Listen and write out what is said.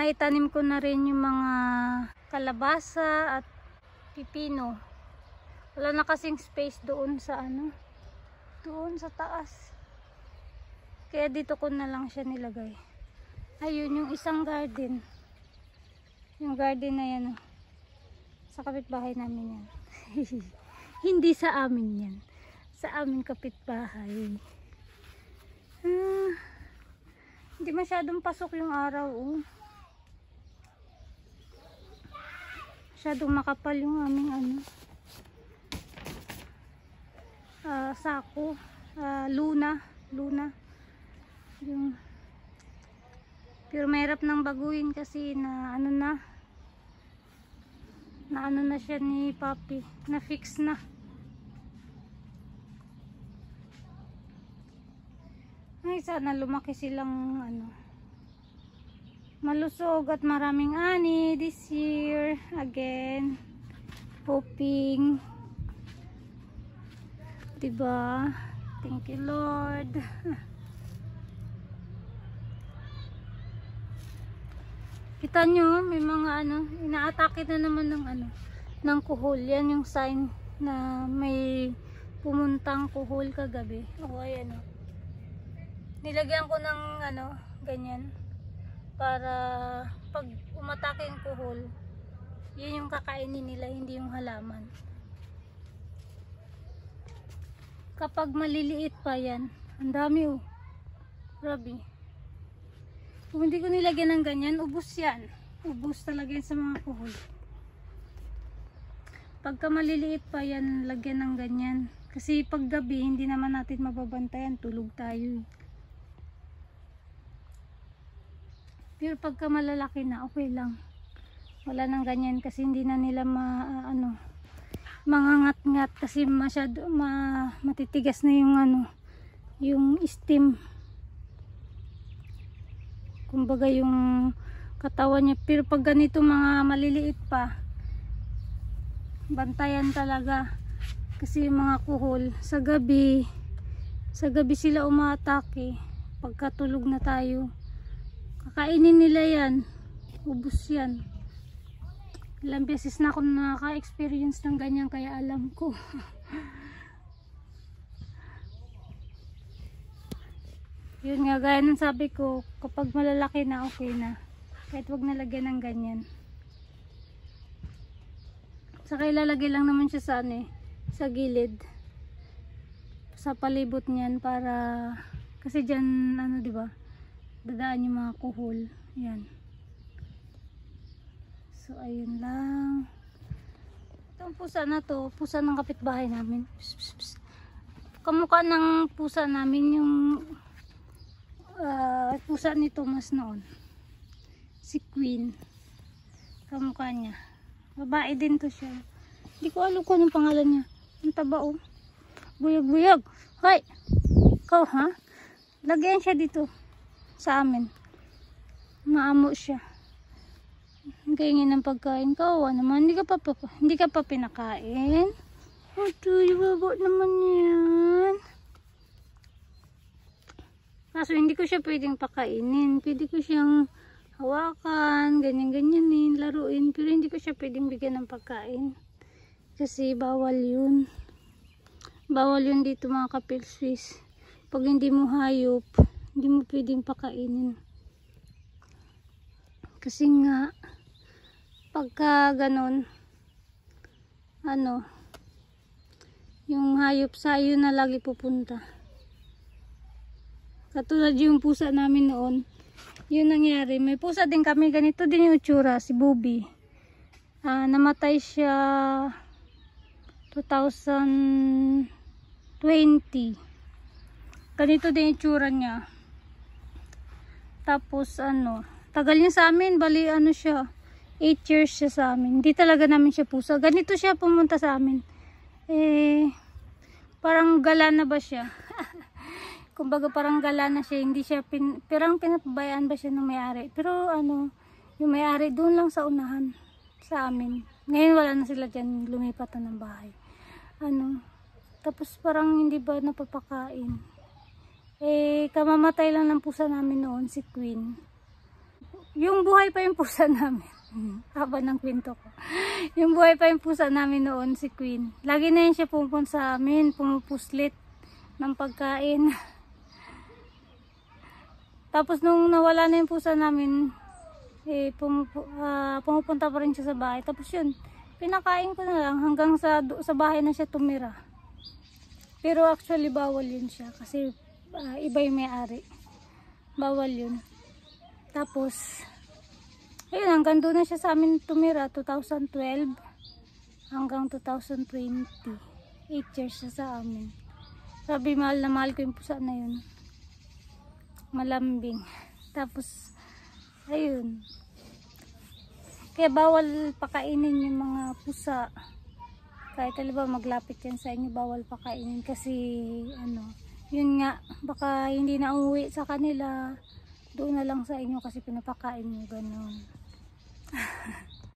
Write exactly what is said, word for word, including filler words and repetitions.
naitanim ko na rin yung mga kalabasa at pipino. Wala na kasing space doon sa ano, doon sa taas. Kaya dito ko na lang siya nilagay. Ayun yung isang garden. Yung garden na yan, oh. Sa kapitbahay namin yan. Hindi sa amin yan. Sa amin kapitbahay. Ah, hindi masyadong pasok yung araw, oh. Masyadong makapal yung aming ano, uh, sako, uh, luna, luna. Yung, pero mahirap nang baguhin kasi na ano na, na ano na siya ni Papi, na fix na. Ay, sana lumaki silang ano, malusog at maraming ani this year. Again, hoping, diba? Thank you, Lord. Kita nyo, may mga ano, inaatake na naman ng ano, ng kuhol. Yan yung sign na may pumuntang kuhol kagabi. O, ayan o. Nilagyan ko ng ano, ganyan, para pag umatake yung kuhol, yun yung kakainin nila, hindi yung halaman. Kapag maliliit pa yan, ang dami oh, grabe. Kung hindi ko nilagyan ng ganyan, ubos yan, ubos talaga yan sa mga kuhol. Pagka maliliit pa yan, lagyan ng ganyan, kasi pag gabi hindi naman natin mababantayan, tulog tayo. Pero pagka malalaki na, okay lang. Wala nang ganyan kasi hindi na nila ma, uh, ano, mangangat-ngat kasi masyado, ma, matitigas na yung ano, yung stem. Kumbaga yung katawan niya. Pero pag ganito mga maliliit pa, bantayan talaga. Kasi yung mga kuhol, sa gabi, sa gabi sila umaatake. Pagkatulog na tayo, kakainin nila yan, ubos yan. Ilang beses na ako nakaka-experience ng ganyan, kaya alam ko. Yun nga, gaya ng sabi ko, kapag malalaki na, okay na, kahit wag nalagyan ng ganyan. Saka ilalagay lang naman siya sa ano eh, sa gilid, sa palibot niyan, para kasi dyan ano, diba, dadaan yung mga kuhol. Yan. So ayun lang. Itong pusa na to, pusa ng kapitbahay namin. Psst, psst, psst. Kamukha ng pusa namin yung uh, pusa ni Thomas noon, si Queen. Kamukha niya. Babae din to siya. Hindi ko alam kung anong pangalan niya. Ang taba oh. Buyag buyag. Hoy! Ikaw ha? Lagyan siya dito sa amin. Maamo siya. Kaingin ng pagkain. Kawa naman. Hindi ka pa, pa, hindi ka pa pinakain. Ito, ibaba naman yan. Kaso hindi ko siya pwedeng pakainin. Pwede ko siyang hawakan, ganyan-ganyanin, laruin. Pero hindi ko siya pwedeng bigyan ng pagkain. Kasi bawal yun. Bawal yun dito mga kapilswis. Pag hindi mo hayop, hindi mo pwedeng pakainin. Kasi nga, pagka ganon, ano, yung hayop sa iyo na lagi pupunta. Katulad yung pusa namin noon, yun nangyari. May pusa din kami, ganito din yung itsura, si Bobby. Uh, namatay siya two thousand twenty. Ganito din yung itsura niya. Tapos ano, tagal niya sa amin, bali ano siya, eight years siya sa amin. Hindi talaga namin siya pusa. Ganito siya pumunta sa amin. Eh, parang gala na ba siya? Kumbaga parang gala na siya. Hindi siya, pin, parang pinapabayaan ba siya ng may-ari. Pero ano, yung may-ari doon lang sa unahan, sa amin. Ngayon wala na sila dyan, lumipat na ng bahay. Ano, tapos parang hindi ba napapakain. Eh, kamamatay lang ng pusa namin noon, si Queen. yung buhay pa yung pusa namin. Haba ng kwento ko. Yung buhay pa yung pusa namin noon, si Queen. Lagi na yun siya pumunta sa amin, pumupuslit ng pagkain. Tapos nung nawala na yung pusa namin, eh, pumupu, uh, pumupunta pa rin siya sa bahay. Tapos yun, pinakain ko na lang hanggang sa, sa bahay na siya tumira. Pero actually bawal yun siya kasi uh, iba yung may-ari. Bawal yun. Tapos, ayun, hanggang doon na siya sa amin tumira, two thousand twelve hanggang two thousand twenty. eight years siya sa amin. Sabi, mahal na mahal ko yung pusa na yun. Malambing. Tapos, ayun. Kaya bawal pakainin yung mga pusa. Kahit talaga maglapit yan sa inyo, bawal pakainin kasi, ano, yun nga, baka hindi na umuwi sa kanila. Doon na lang sa inyo kasi pinapakain nyo, ganun.